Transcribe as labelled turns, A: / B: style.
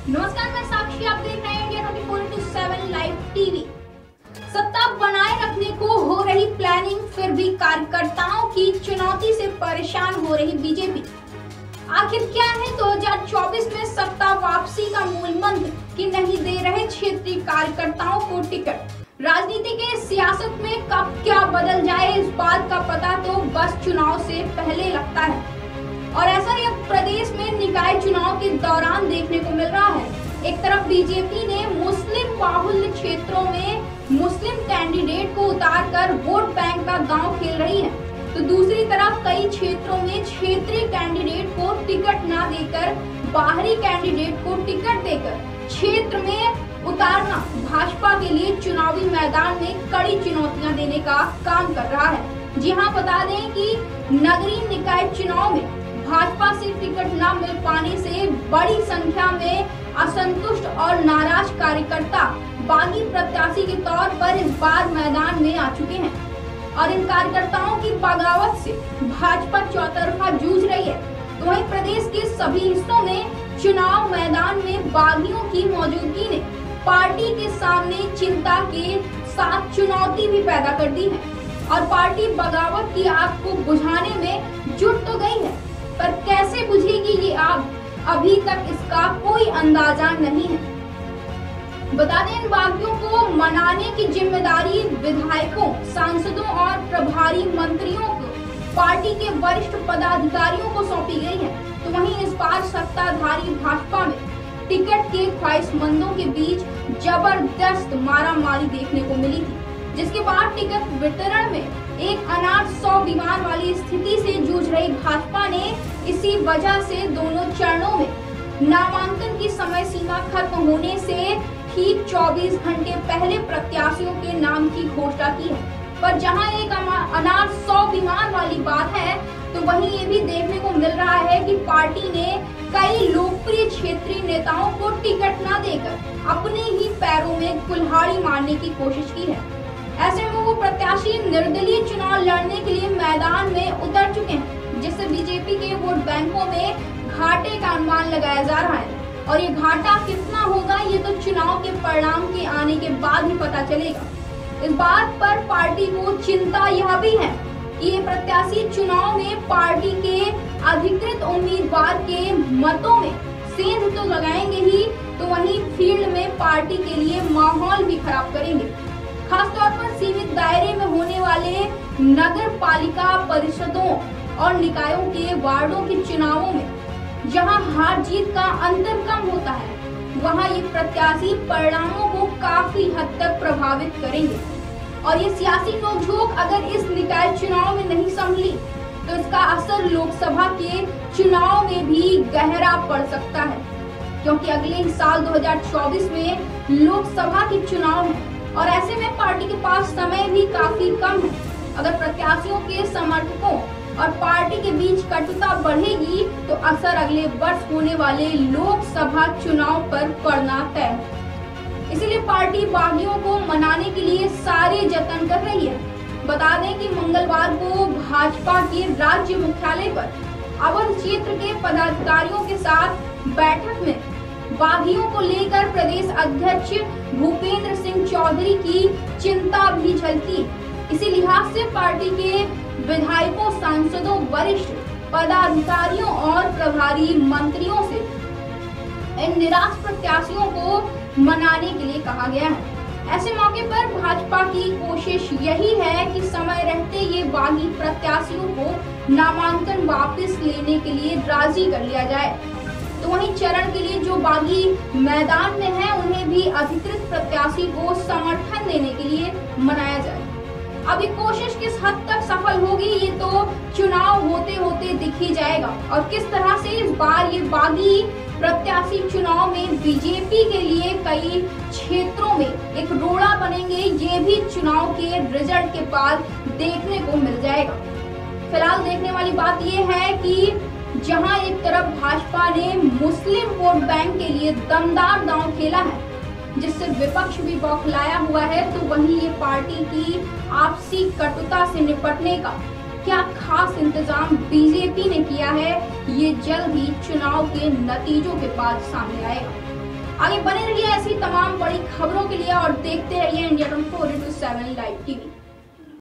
A: नमस्कार, मैं साक्षी। आप देख रहे हैं इंडिया 24/7 लाइव टीवी। सत्ता बनाए रखने को हो रही प्लानिंग, फिर भी कार्यकर्ताओं की चुनौती से परेशान हो रही बीजेपी। आखिर क्या है 2024 में सत्ता वापसी का मूल मंत्र कि नहीं दे रहे क्षेत्रीय कार्यकर्ताओं को टिकट। राजनीति के सियासत में कब क्या बदल जाए, इस बात का पता तो बस चुनाव से पहले लगता है। और ऐसा ही अब प्रदेश में निकाय चुनाव के दौरान देखने को मिल रहा है। एक तरफ बीजेपी ने मुस्लिम बाहुल्य क्षेत्रों में मुस्लिम कैंडिडेट को उतारकर वोट बैंक का दांव खेल रही है, तो दूसरी तरफ कई क्षेत्रों में क्षेत्रीय कैंडिडेट को टिकट न देकर बाहरी कैंडिडेट को टिकट देकर क्षेत्र में उतारना भाजपा के लिए चुनावी मैदान में कड़ी चुनौतियां देने का काम कर रहा है। जी हां, बता दें कि नगरीय निकाय चुनाव में भाजपा से टिकट न मिल पाने से बड़ी संख्या में असंतुष्ट और नाराज कार्यकर्ता बागी प्रत्याशी के तौर पर इस बार मैदान में आ चुके हैं और इन कार्यकर्ताओं की बगावत से भाजपा चौतरफा जूझ रही है। तो वहीं प्रदेश के सभी हिस्सों में चुनाव मैदान में बागियों की मौजूदगी ने पार्टी के सामने चिंता के साथ चुनौती भी पैदा कर दी है और पार्टी बगावत की आग को बुझाने में जुट तो गई है, पर कैसे बुझेगी ये आग, अभी तक इसका कोई अंदाजा नहीं है। बता दें, इन बागियों को मनाने की जिम्मेदारी विधायकों, सांसदों और प्रभारी मंत्रियों को पार्टी के वरिष्ठ पदाधिकारियों को सौंपी गई है। तो वहीं इस बार सत्ताधारी भाजपा में टिकट के ख्वाहिशमंदों के बीच जबरदस्त मारामारी देखने को मिली थी, जिसके बाद टिकट वितरण में एक अनाथ 100 बीमार वाली स्थिति से जूझ रही भाजपा ने इसी वजह से दोनों चरणों में नामांकन की समय सीमा खत्म होने से ठीक 24 घंटे पहले प्रत्याशियों के नाम की घोषणा की है। पर जहां एक अनाथ 100 बीमार वाली बात है, तो वहीं ये भी देखने को मिल रहा है कि पार्टी ने कई लोकप्रिय क्षेत्रीय नेताओं को टिकट न देकर अपने ही पैरों में कुल्हाड़ी मारने की कोशिश की है। ऐसे में वो प्रत्याशी निर्दलीय चुनाव लड़ने के लिए मैदान में उतर चुके हैं, जिससे बीजेपी के वोट बैंकों में घाटे का अनुमान लगाया जा रहा है। और ये घाटा कितना होगा, ये तो चुनाव के परिणाम के आने के बाद ही पता चलेगा। इस बात पर पार्टी को चिंता यह भी है कि ये प्रत्याशी चुनाव में पार्टी के अधिकृत उम्मीदवार के मतों में सेंध तो लगाएंगे ही, तो वहीं फील्ड में पार्टी के लिए माहौल भी खराब करेंगे। खासतौर पर सीमित दायरे में होने वाले नगर पालिका परिषदों और निकायों के वार्डों के चुनावों में जहां हार जीत का अंतर कम होता है, वहां ये प्रत्याशी परिणामों को काफी हद तक प्रभावित करेंगे। और ये सियासी नोकझोंक अगर इस निकाय चुनाव में नहीं संभली, तो इसका असर लोकसभा के चुनाव में भी गहरा पड़ सकता है, क्योंकि अगले ही साल 2024 में लोकसभा के चुनाव है और ऐसे में पार्टी के पास समय भी काफी कम है। अगर प्रत्याशियों के समर्थकों और पार्टी के बीच कटुता बढ़ेगी, तो असर अगले वर्ष होने वाले लोकसभा चुनाव पर पड़ना तय है। इसलिए पार्टी बागियों को मनाने के लिए सारे जतन कर रही है। बता दें कि मंगलवार को भाजपा के राज्य मुख्यालय पर अवध क्षेत्र के पदाधिकारियों के साथ बैठक में बागियों को लेकर प्रदेश अध्यक्ष भूपेंद्र सिंह चौधरी की चिंता भी झलकी। इसी लिहाज से पार्टी के विधायकों, सांसदों, वरिष्ठ पदाधिकारियों और प्रभारी मंत्रियों से इन निराश प्रत्याशियों को मनाने के लिए कहा गया है। ऐसे मौके पर भाजपा की कोशिश यही है कि समय रहते ये बागी प्रत्याशियों को नामांकन वापस लेने के लिए राजी कर लिया जाए। तो वहीं चरण के लिए जो बागी मैदान में है, उन्हें भी अधिकृत प्रत्याशी को समर्थन देने के लिए मनाया जाए। अब ये कोशिश किस हद तक सफल होगी, ये तो चुनाव होते होते दिख ही जाएगा। और किस तरह से इस बार ये बागी प्रत्याशी चुनाव में बीजेपी के लिए कई क्षेत्रों में एक रोड़ा बनेंगे, ये भी चुनाव के रिजल्ट के बाद देखने को मिल जाएगा। फिलहाल देखने वाली बात ये है कि जहां एक तरफ भाजपा ने मुस्लिम वोट बैंक के लिए दमदार दांव खेला है, जिससे विपक्ष भी बौखलाया हुआ है, तो वहीं ये पार्टी की आपसी कटुता से निपटने का क्या खास इंतजाम बीजेपी ने किया है, ये जल्द ही चुनाव के नतीजों के बाद सामने आएगा। आगे बने रहिए ऐसी तमाम बड़ी खबरों के लिए और देखते रहिए इंडिया 24/7 लाइव टीवी।